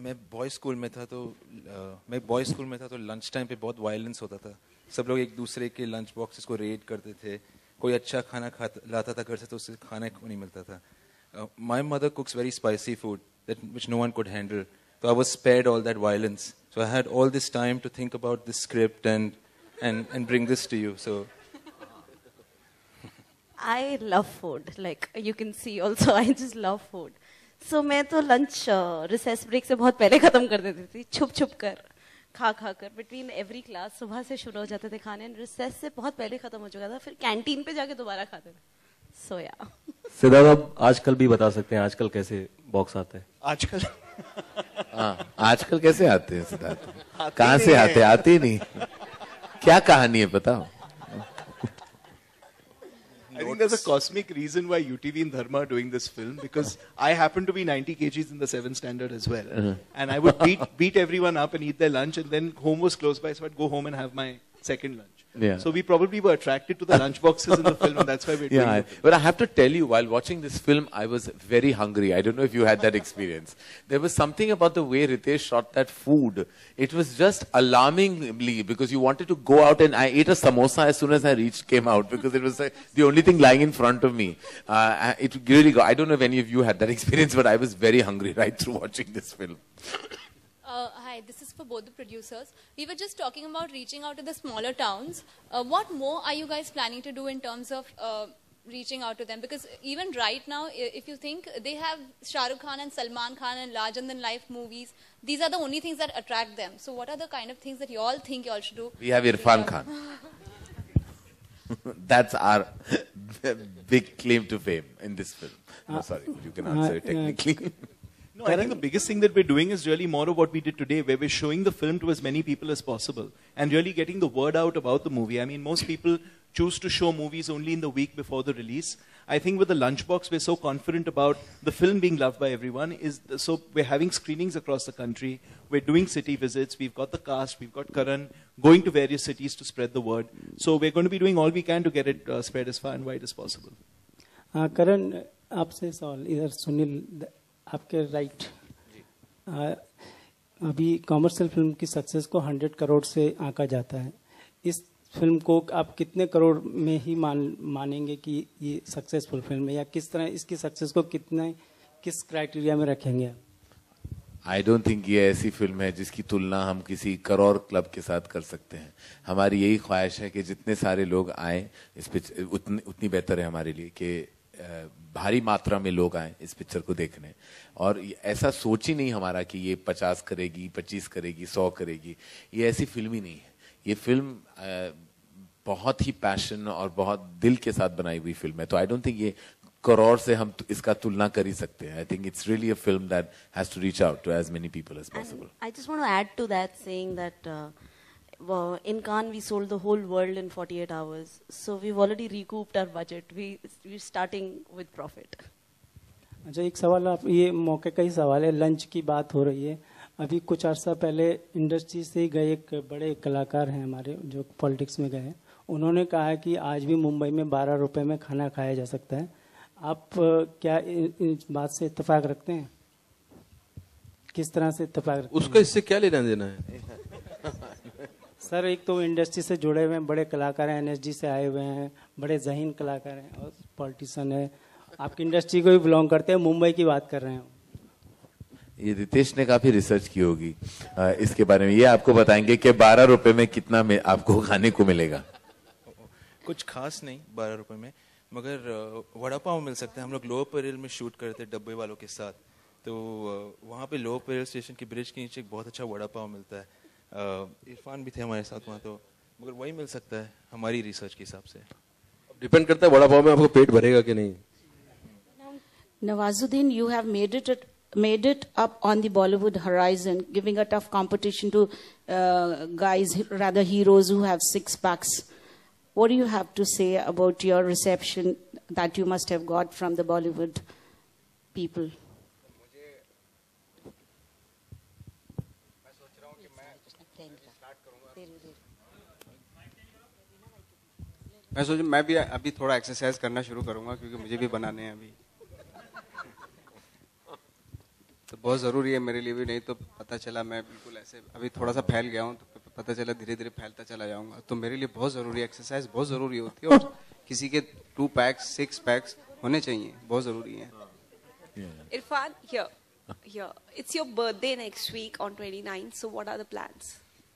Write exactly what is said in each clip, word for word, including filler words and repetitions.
मैं boys school में था तो uh, मैं बॉयज स्कूल में था तो लंच टाइम पे बहुत वायलेंस होता था. सब लोग एक दूसरे के लंच बॉक्सेस को रेड करते थे. कोई अच्छा खाना खाता लाता था घर से तो उससे खाना को नहीं मिलता था. My mother cooks very spicy food that which no one could handle. So I was spared all that violence. So I had all this time to think about this script and and and bring this to you. So I love food. Like you can see also, I just love food. So मैं तो lunch recess break से बहुत पहले खत्म कर देती थी, छुप छुप कर, खा खा कर. Between every class सुबह से शुरू हो जाते थे खाने. recess से बहुत पहले खत्म हो चुका था. फिर कैंटीन पे जाके दोबारा खाते थे. So yeah. सिद्धार्थ आप आजकल भी बता सकते हैं आजकल कैसे बॉक्स आता है? आजकल हाँ, आजकल कैसे आते हैं सिद्धार्थ? कहाँ से आते हैं? आते ही नहीं. क्या कहानी है बताओ? I think there's a cosmic reason why U T V and Dharma are doing this film, because I happen to be ninety kilograms in the seventh standard as well. Uh-huh. And I would beat beat everyone up and eat their lunch, and then home was close by, so I'd go home and have my second lunch. Yeah. So we probably were attracted to the lunch boxes in the film, and that's why we're doing yeah, it. But I have to tell you, while watching this film, I was very hungry. I don't know if you had that experience. There was something about the way Ritesh shot that food. It was just alarmingly, because you wanted to go out, and I ate a samosa as soon as I reached, came out, because it was uh, the only thing lying in front of me. Uh, it really got, I don't know if any of you had that experience, but I was very hungry right through watching this film. Uh, hi, this is for both the producers. We were just talking about reaching out to the smaller towns. Uh, what more are you guys planning to do in terms of uh, reaching out to them? Because even right now, if you think, they have Shah Rukh Khan and Salman Khan and larger-than-life movies. These are the only things that attract them. So what are the kind of things that you all think you all should do? We have Irfan Khan. That's our big claim to fame in this film. No, sorry, you can answer it technically. No, I think the biggest thing that we're doing is really more of what we did today, where we're showing the film to as many people as possible and really getting the word out about the movie. I mean, most people choose to show movies only in the week before the release. I think with the Lunchbox, we're so confident about the film being loved by everyone. Is the, so we're having screenings across the country. We're doing city visits. We've got the cast. We've got Karan going to various cities to spread the word. So we're going to be doing all we can to get it uh, spread as far and wide as possible. Uh, Karan, आपसे सवाल इधर सुनील आपके right अभी commercial film की success को hundred crore से आंका जाता है. इस फिल्म को आप कितने करोड़ में ही मान मानेंगे कि ये सक्सेसफुल फिल्म है, या किस तरह इसकी सक्सेस को कितने किस क्राइटेरिया में रखेंगे? आई डोंट थिंक ये ऐसी फिल्म है जिसकी तुलना हम किसी करोड़ क्लब के साथ कर सकते हैं. हमारी यही ख्वाहिश है कि जितने सारे लोग आए इस पिक्चर उतनी उतनी बेहतर है हमारे लिए कि भारी मात्रा में लोग आए इस पिक्चर को देखने. और ऐसा सोच ही नहीं हमारा कि ये पचास करेगी, पच्चीस करेगी, सौ करेगी. ये ऐसी फिल्म ही नहीं है. ये फिल्म बहुत ही पैशन और बहुत दिल के साथ बनाई हुई फिल्म है. तो आई डोंट थिंक ये करोड़ से हम इसका तुलना कर ही सकते हैं. I think it's really a film that has to reach out to as many people as possible. I just want to add to that saying that Uh, in Cannes, we sold the whole world in forty-eight hours. So we've already recouped our budget. We, we're starting with profit. अच्छा, एक सवाल आप ये मौके का ही सवाल है. Lunch की बात हो रही है. अभी कुछ अर्सा पहले इंडस्ट्री से गए एक बड़े कलाकार हैं हमारे जो पॉलिटिक्स में गए हैं. उन्होंने कहा है कि आज भी मुंबई में बारह रुपए में खाना खाया जा सकता है. आप क्या इस बात से इत्तेफाक रखते हैं? किस तरह से इत्तेफाक रखते हैं? उसका इससे क्या लेना देना है? सर, एक तो इंडस्ट्री से जुड़े हुए हैं, बड़े कलाकार हैं, एनएसडी से आए हुए हैं, बड़े ज़हीन कलाकार हैं और पॉलिटिशियन है. आपकी इंडस्ट्री को भी बिलोंग करते हैं, मुंबई की बात कर रहे हैं. ये रितेश ने काफी रिसर्च की होगी इसके बारे में. ये आपको बताएंगे कि बारह रुपए में कितना में आपको खाने को मिलेगा. कुछ खास नहीं बारह रुपए में, मगर वड़ा पाव मिल सकता है. हम लोग लोअर पेरिल में शूट करते डब्बे वालों के साथ, तो वहाँ पे लोअर पेरिल स्टेशन की ब्रिज के नीचे एक बहुत अच्छा वड़ा पाव मिलता है. इरफान भी थे हमारे साथ वहाँ, तो मगर वही मिल सकता है हमारी रिसर्च के हिसाब से. डिपेंड करता है वड़ा पाव में आपको पेट भरेगा कि नहीं. Nawazuddin, you have made it made it up on the Bollywood horizon, giving a tough competition to uh, guys, rather heroes who have six packs. What do you have to say about your reception that you must have got from the Bollywood people? मैं सोच मैं भी अभी थोड़ा exercise करना शुरू करूंगा क्योंकि मुझे भी बनाने हैं अभी. तो बहुत ज़रूरी है मेरे लिए भी, नहीं तो पता चला मैं बिल्कुल ऐसे अभी थोड़ा सा फैल गया हूँ तो पता चला धीरे धीरे फैलता चला जाऊँगा. तो मेरे लिए बहुत ज़रूरी है, एक्सरसाइज बहुत ज़रूरी होती है और किसी के टू पैक्स सिक्स पैक्स होने चाहिए, बहुत ज़रूरी है. Irfan, here, here. It's your birthday next week on twenty-ninth, so what are the plans?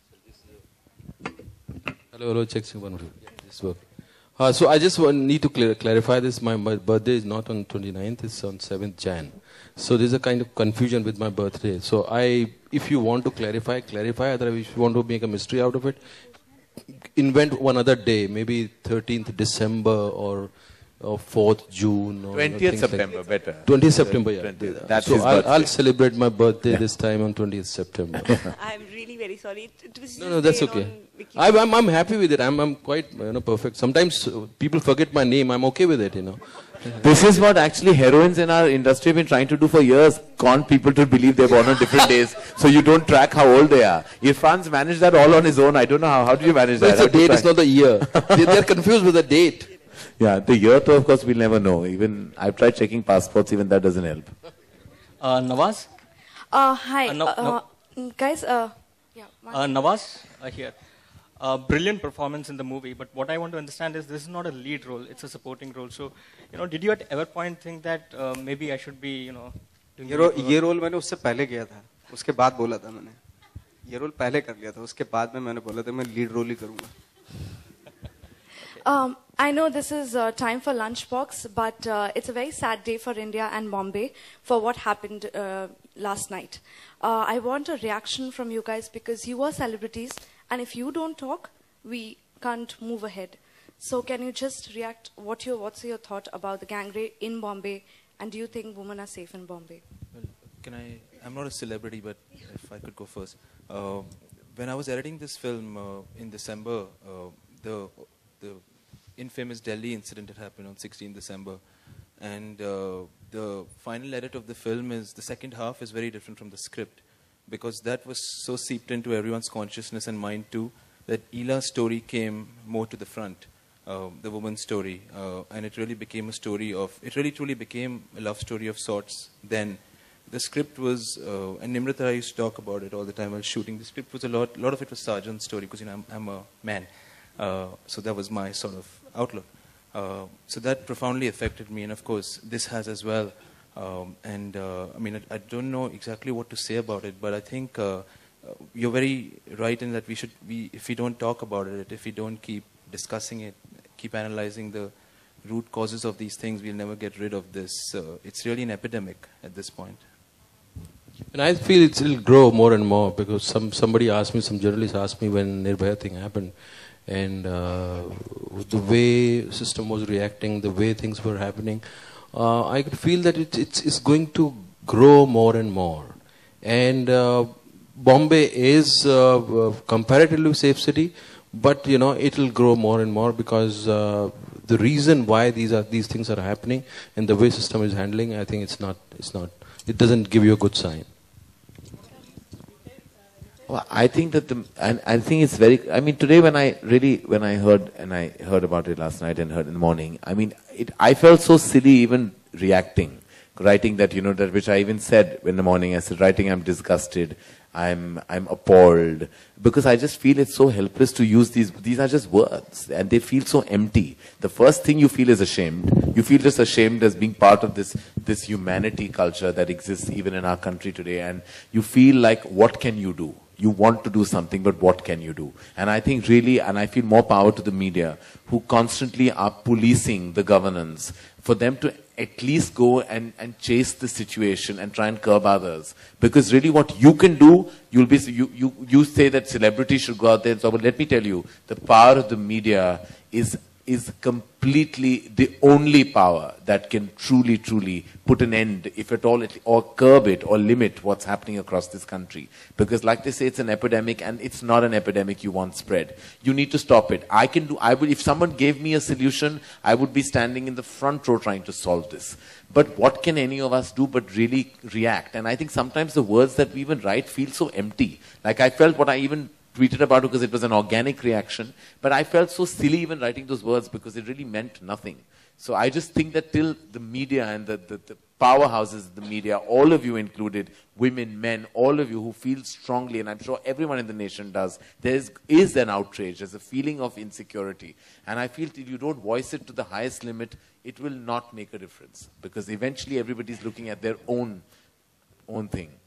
Hello, hello, check, check, one, two. This work. Uh, so I just want, need to clear, clarify this. My, my birthday is not on twenty-ninth, it's on seventh Jan. So there's a kind of confusion with my birthday. So I, if you want to clarify, clarify. Otherwise, if you want to make a mystery out of it, invent one other day, maybe thirteenth December or, or fourth June. Or twentieth September, like better. twentieth September, yeah. twentieth. That's so his I'll, birthday. I'll celebrate my birthday Yeah. this time on twentieth September. I'm really very sorry. It, it was No, just no, that's there okay. on Wiki. I, I'm, I'm happy with it. I'm, I'm quite, you know, perfect. Sometimes uh, people forget my name. I'm okay with it, you know. This is what actually heroines in our industry have been trying to do for years. Con people to believe they're born on different days, so you don't track how old they are. Irfan's managed that all on his own. I don't know how. How do you manage No, that? it's How the do you date, it's try? not the year. they, they're confused with the date. Yeah, the year though, of course, we'll never know. Even I've tried checking passports, even that doesn't help. Uh, Nawaz? Uh, hi, Uh, no- uh, no. mm, guys. Uh, yeah. one Uh, Nawaz, uh, here. Uh, brilliant performance in the movie, but what I want to understand is this is not a lead role, it's a supporting role. So, you know, did you at ever point think that uh, maybe I should be, you know, doing ये the row, lead role? ये role मैंने उससे पहले किया था, उसके बाद बोला था मैंने. ये रोल पहले कर लिया था, उसके बाद में मैंने बोला था मैं लीड रोल ही करूंगा. Um, I know this is uh, time for Lunchbox, but uh, it's a very sad day for India and Bombay for what happened uh, last night. Uh, I want a reaction from you guys because you are celebrities, and if you don't talk, we can't move ahead. So can you just react? What your, what's your thought about the gang rape in Bombay, and do you think women are safe in Bombay? Well, can I? I'm not a celebrity, but if I could go first. Uh, when I was editing this film uh, in December, uh, the the infamous Delhi incident had happened on sixteenth December, and uh, the final edit of the film is the second half is very different from the script, because that was so seeped into everyone's consciousness and mind too that Ila's story came more to the front, uh, the woman's story, uh, and it really became a story of, it really truly became a love story of sorts then. The script was, uh, and Nimrata, I used to talk about it all the time while shooting, the script was a lot, a lot of it was Sarjan's story, because you know, I'm, I'm a man. Uh, so that was my sort of outlook. Uh, so that profoundly affected me, and of course, this has as well. Um, and uh, I mean, I, I don't know exactly what to say about it, but I think uh, uh, you're very right in that we should, we, if we don't talk about it, if we don't keep discussing it, keep analyzing the root causes of these things, we'll never get rid of this. Uh, it's really an epidemic at this point. And I feel it will grow more and more, because some somebody asked me, some journalist asked me when Nirbhaya thing happened, and uh, the way system was reacting, the way things were happening, uh, I could feel that it, it's, it's going to grow more and more. And uh, Bombay is uh, a comparatively safe city, but you know it will grow more and more, because uh, the reason why these are these things are happening and the way system is handling, I think it's not it's not it doesn't give you a good sign. Well, I think that the, and I think it's very, I mean, today when I really, when I heard, and I heard about it last night and heard in the morning, I mean, it, I felt so silly even reacting, writing that, you know, that which I even said in the morning, I said, writing, I'm disgusted, I'm, I'm appalled, because I just feel it's so helpless to use these, these are just words, and they feel so empty. The first thing you feel is ashamed. You feel just ashamed as being part of this, this humanity culture that exists even in our country today, and you feel like, what can you do? You want to do something, but what can you do? And I think really, and I feel more power to the media, who constantly are policing the governance, for them to at least go and, and chase the situation and try and curb others. Because really what you can do, you'll be, you, you, you say that celebrities should go out there and so, but let me tell you, the power of the media is is completely the only power that can truly, truly put an end, if at all, it, or curb it, or limit what's happening across this country. Because like they say, it's an epidemic, and it's not an epidemic you want spread. You need to stop it. I can do, I would, if someone gave me a solution, I would be standing in the front row trying to solve this. But what can any of us do but really react? And I think sometimes the words that we even write feel so empty. Like I felt what I even tweeted about because it was an organic reaction, but I felt so silly even writing those words because it really meant nothing. So I just think that till the media and the, the, the powerhouses of the media, all of you included, women, men, all of you who feel strongly, and I'm sure everyone in the nation does, there is, is an outrage, there's a feeling of insecurity. And I feel till you don't voice it to the highest limit, it will not make a difference. Because eventually everybody's looking at their own, own thing.